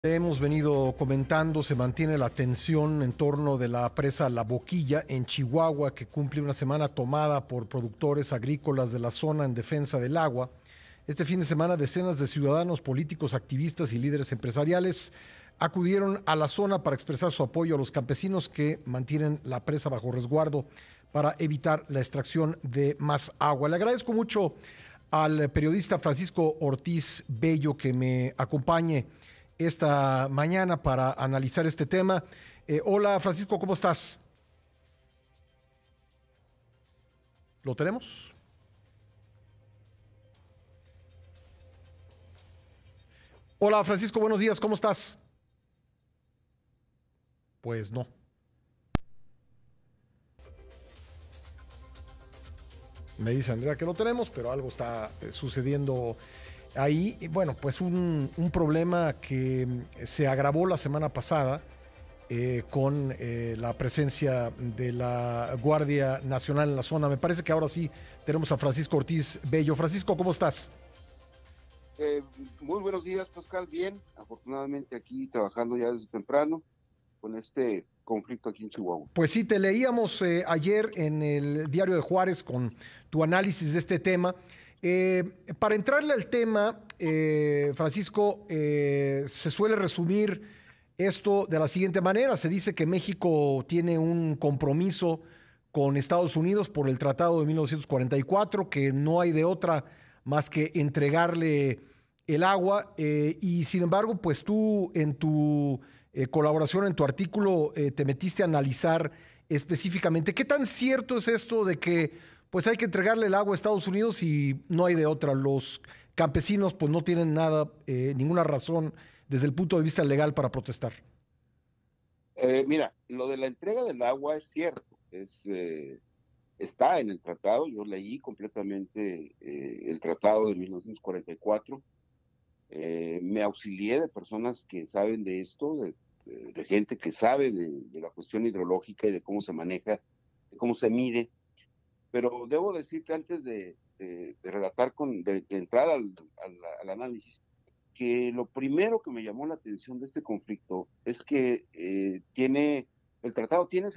Hemos venido comentando, se mantiene la tensión en torno de la presa La Boquilla en Chihuahua, que cumple una semana tomada por productores agrícolas de la zona en defensa del agua. Este fin de semana, decenas de ciudadanos, políticos, activistas y líderes empresariales acudieron a la zona para expresar su apoyo a los campesinos que mantienen la presa bajo resguardo para evitar la extracción de más agua. Le agradezco mucho al periodista Francisco Ortiz Bello que me acompañe esta mañana para analizar este tema. Hola Francisco, ¿cómo estás? ¿Lo tenemos? Hola Francisco, buenos días, ¿cómo estás? Pues no. Me dice Andrea que lo tenemos, pero algo está sucediendo ahí. Y bueno, pues un problema que se agravó la semana pasada con la presencia de la Guardia Nacional en la zona. Me parece que ahora sí tenemos a Francisco Ortiz Bello. Francisco, ¿cómo estás? Eh, Muy buenos días, Pascal. Bien, afortunadamente aquí trabajando ya desde temprano con este conflicto aquí en Chihuahua. Pues sí, te leíamos ayer en el Diario de Juárez con tu análisis de este tema. Para entrarle al tema, Francisco, se suele resumir esto de la siguiente manera. Se dice que México tiene un compromiso con Estados Unidos por el Tratado de 1944, que no hay de otra más que entregarle el agua. Y sin embargo, pues tú en tu colaboración, en tu artículo, te metiste a analizar específicamente qué tan cierto es esto de que pues hay que entregarle el agua a Estados Unidos y no hay de otra. Los campesinos pues no tienen nada, ninguna razón desde el punto de vista legal para protestar. Mira, lo de la entrega del agua es cierto, está en el tratado. Yo leí completamente el tratado de 1944. Me auxilié de personas que saben de esto, de gente que sabe de la cuestión hidrológica y de cómo se maneja, de cómo se mide. Pero debo decirte antes de relatar, de entrar al análisis, que lo primero que me llamó la atención de este conflicto es que el tratado tiene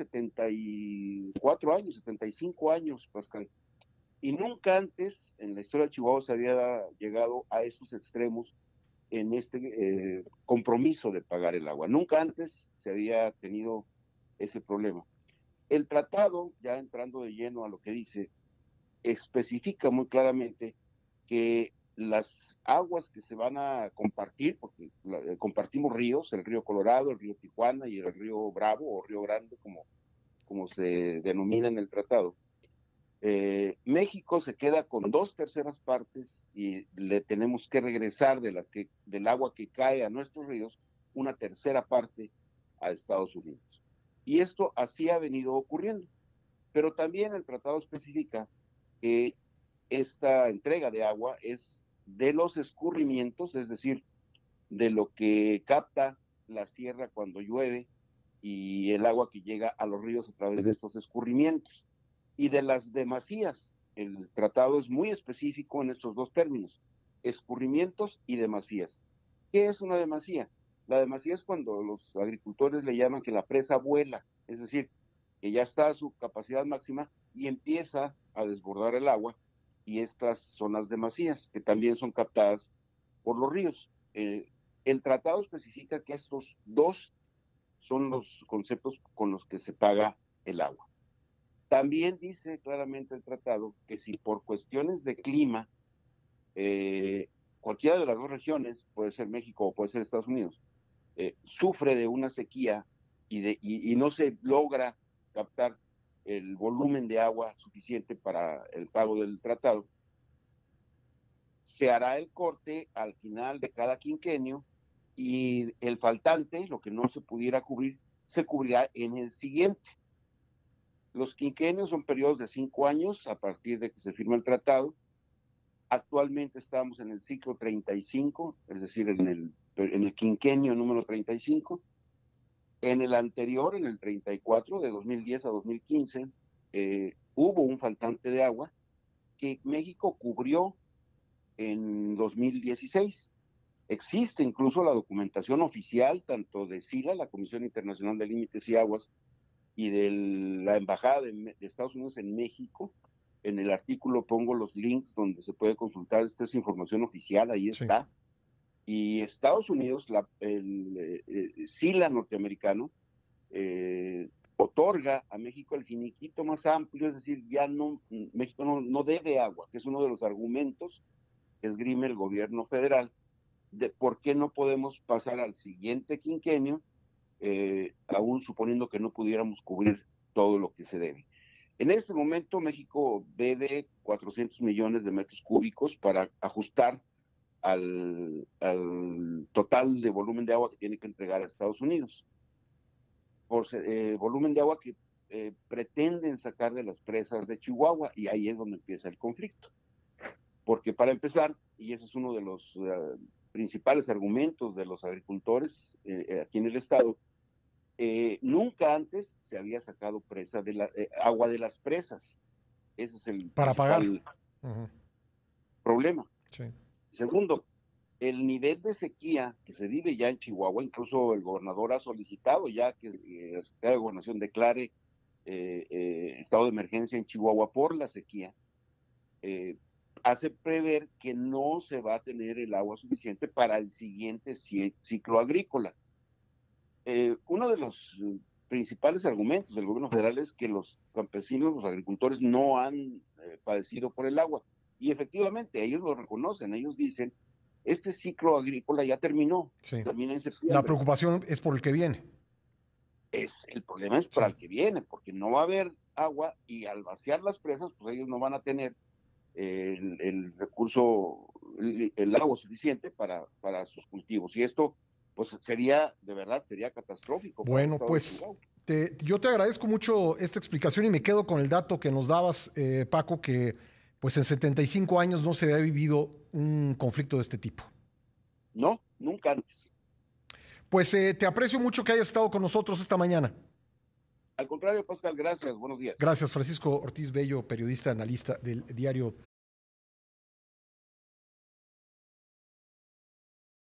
74 años, 75 años, Pascal, y nunca antes en la historia de Chihuahua se había llegado a esos extremos en este compromiso de pagar el agua. Nunca antes se había tenido ese problema. El tratado, ya entrando de lleno a lo que dice, especifica muy claramente que las aguas que se van a compartir, porque compartimos ríos, el río Colorado, el río Tijuana y el río Bravo o Río Grande, como se denomina en el tratado. México se queda con 2/3 y le tenemos que regresar del agua que cae a nuestros ríos, una tercera parte a Estados Unidos. Y esto así ha venido ocurriendo. Pero también el tratado especifica que esta entrega de agua es de los escurrimientos, es decir, de lo que capta la sierra cuando llueve y el agua que llega a los ríos a través de estos escurrimientos. Y de las demasías, el tratado es muy específico en estos dos términos, escurrimientos y demasías. ¿Qué es una demasía? La demasía es cuando los agricultores le llaman que la presa vuela, es decir, que ya está a su capacidad máxima y empieza a desbordar el agua, y estas son las demasías, que también son captadas por los ríos. El tratado especifica que estos dos son los conceptos con los que se paga el agua. También dice claramente el tratado que si por cuestiones de clima, eh, cualquiera de las dos regiones, puede ser México o puede ser Estados Unidos, sufre de una sequía y no se logra captar el volumen de agua suficiente para el pago del tratado, se hará el corte al final de cada quinquenio y el faltante, lo que no se pudiera cubrir, se cubrirá en el siguiente. Los quinquenios son periodos de 5 años a partir de que se firma el tratado. Actualmente estamos en el ciclo 35, es decir, en el quinquenio número 35. En el anterior, en el 34, de 2010 a 2015, hubo un faltante de agua que México cubrió en 2016. Existe incluso la documentación oficial, tanto de SILA, la Comisión Internacional de Límites y Aguas, y de la Embajada de Estados Unidos en México. En el artículo pongo los links donde se puede consultar. Esta es información oficial, ahí Sí. está. Y Estados Unidos, el SILA norteamericano, otorga a México el finiquito más amplio, es decir, ya no, México no debe agua, que es uno de los argumentos que esgrime el gobierno federal de por qué no podemos pasar al siguiente quinquenio, aún suponiendo que no pudiéramos cubrir todo lo que se debe. En este momento México debe 400 millones de metros cúbicos para ajustar al total de volumen de agua que tiene que entregar a Estados Unidos. Por volumen de agua que pretenden sacar de las presas de Chihuahua, y ahí es donde empieza el conflicto. Porque para empezar, y ese es uno de los principales argumentos de los agricultores aquí en el estado, nunca antes se había sacado agua de las presas. Ese es el Para pagar. principal problema. Sí. Segundo, el nivel de sequía que se vive ya en Chihuahua, incluso el gobernador ha solicitado ya que la Secretaría de Gobernación declare estado de emergencia en Chihuahua por la sequía, hace prever que no se va a tener el agua suficiente para el siguiente ciclo agrícola. Uno de los principales argumentos del gobierno federal es que los campesinos, los agricultores no han padecido por el agua. Y efectivamente, ellos lo reconocen, ellos dicen, este ciclo agrícola ya terminó, Sí. termina en septiembre. La preocupación es por el que viene. El problema es para el que viene, porque no va a haber agua y al vaciar las presas, pues ellos no van a tener el recurso, el agua suficiente para sus cultivos. Y esto, pues sería, de verdad, sería catastrófico. Bueno, pues yo te agradezco mucho esta explicación y me quedo con el dato que nos dabas, Paco, que pues en 75 años no se había vivido un conflicto de este tipo. No, nunca antes. Pues te aprecio mucho que hayas estado con nosotros esta mañana. Al contrario, Pascal, gracias. Buenos días. Gracias, Francisco Ortiz Bello, periodista, analista del diario